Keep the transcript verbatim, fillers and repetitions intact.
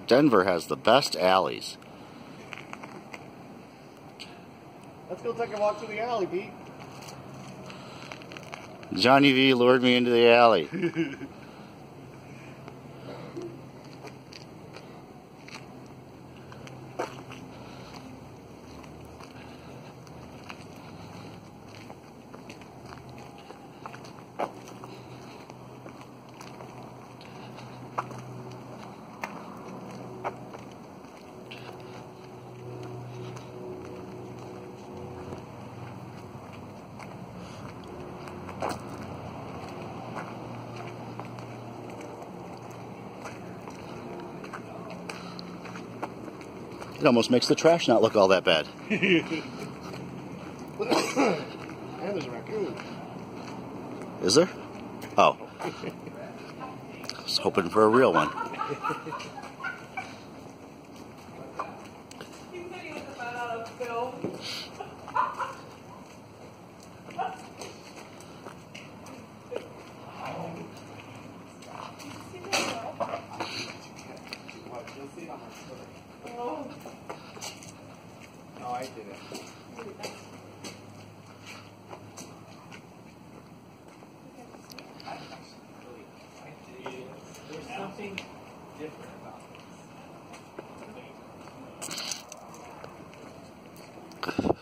Denver has the best alleys. Let's go take a walk through the alley, Pete. Johnny V lured me into the alley. It almost makes the trash not look all that bad. And there's a raccoon. Is there? Oh. I was hoping for a real one. Oh. No, I did it. There's something different about this.